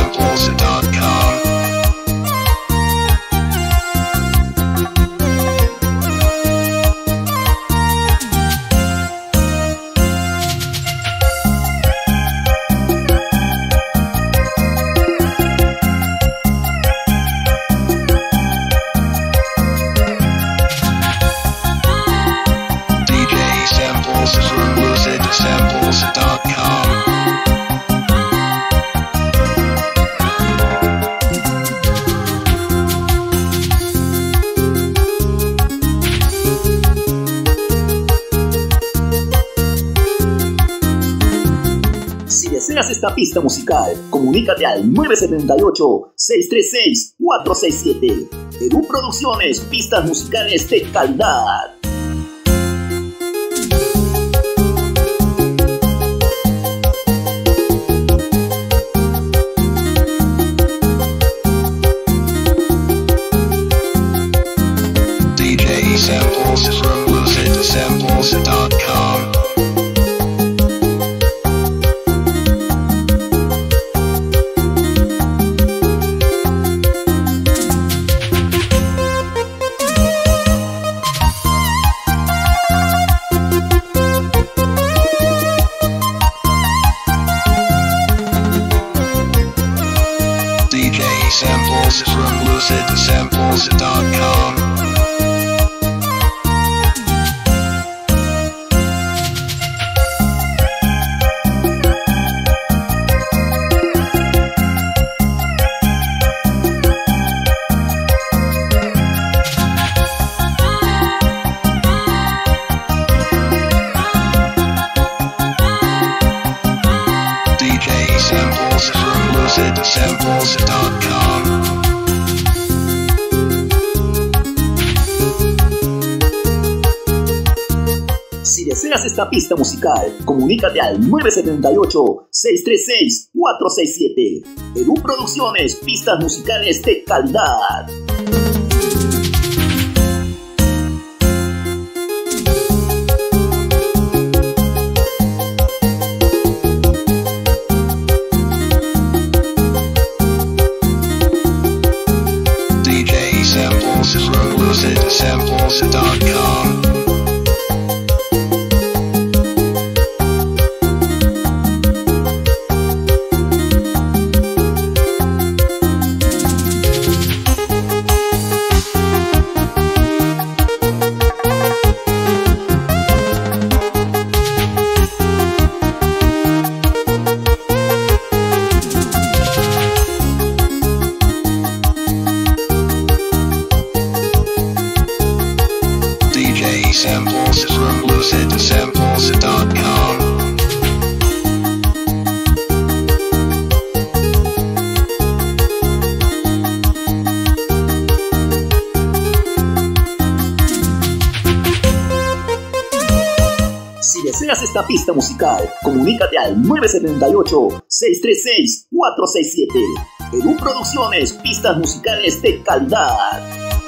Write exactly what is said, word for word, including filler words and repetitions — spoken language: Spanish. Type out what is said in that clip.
samples dot com. From lucid samples dot com. Si deseas esta pista musical, comunícate al nueve siete ocho, seis tres seis, cuatro seis siete. Edu Producciones, pistas musicales de calidad. D J Samples from lucid samples dot com. D J Samples from lucid samples dot com. D J Samples from lucid samples dot com. Si deseas esta pista musical, comunícate al nueve siete ocho, seis tres seis, cuatro seis siete. Edu Producciones, pistas musicales de calidad. D J Samples from lucid samples dot com. D J Samples from lucid samples dot com. Si deseas esta pista musical, comunícate al nueve siete ocho, seis tres seis, cuatro seis siete. Edu Producciones, pistas musicales de calidad.